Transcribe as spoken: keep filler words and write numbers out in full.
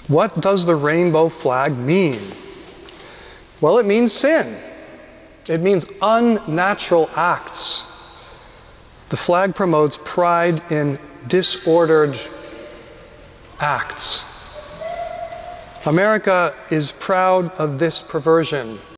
What does the rainbow flag mean? Well, it means sin. It means unnatural acts. The flag promotes pride in disordered acts. America is proud of this perversion.